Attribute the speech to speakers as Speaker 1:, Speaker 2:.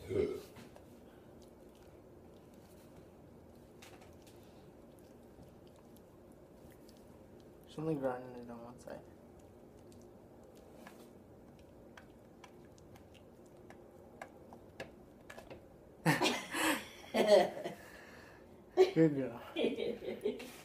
Speaker 1: It's only grinding it on one side. Good girl.